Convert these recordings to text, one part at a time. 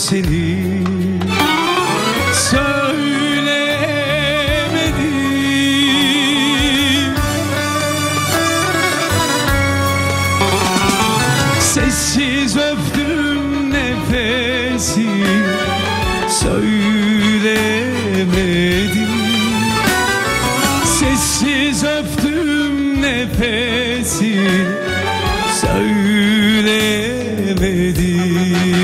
seni söyleyemedim. Sessiz öptüm nefesi söyleyemedim. Sessiz öptüm nefesi söyleyemedim.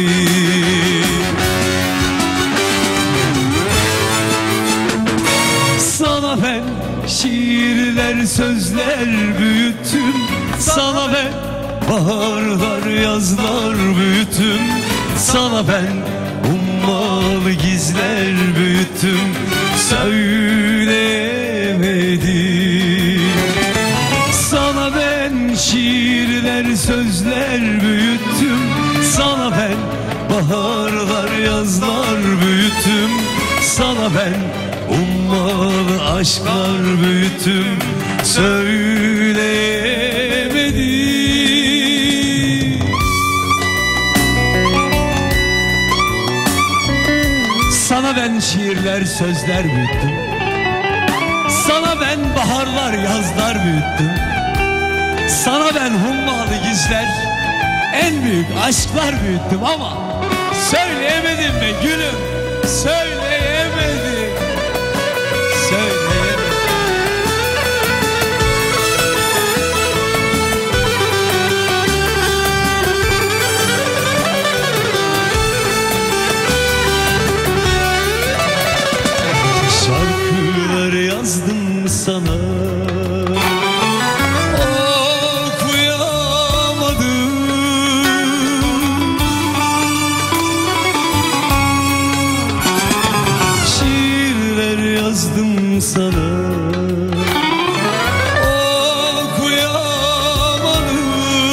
Sana ben şiirler sözler büyüttüm. Sana ben baharlar yazlar büyüttüm. Sana ben ummalı gizler büyüttüm. Söyleyemedim. Sana ben şiirler sözler büyüttüm. Sana ben baharlar yazlar büyüttüm. Sana ben ummalı aşklar büyüttüm. Söyleyemedim. Sana ben şiirler sözler büyüttüm. Sana ben baharlar yazlar büyüttüm. Sana ben hummalı gizler, en büyük aşklar büyüttüm ama söyleyemedim be gülüm, söyleyemedim, söyleyemedim. Şarkılar yazdım sana, yazdım sana, okuyamadım.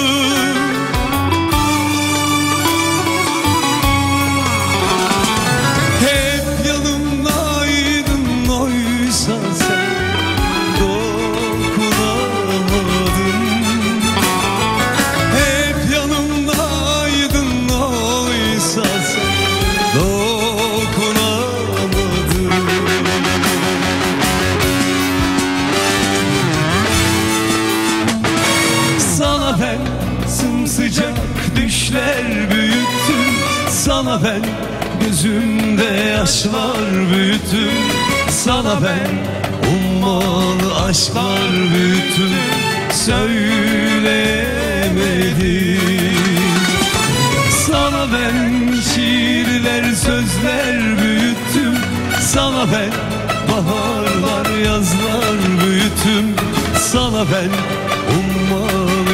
Hep yanımdaydın oysa sen dokunamadın. Hep yanımdaydın oysa sen dokunamadın. Sana ben sımsıcak düşler büyüttüm. Sana ben gözümde yaşlar büyüttüm. Sana ben ummalı aşklar büyüttüm. Söyleyemedim. Sana ben şiirler sözler büyüttüm. Sana ben baharlar yazlar büyüttüm. Sana ben ummalı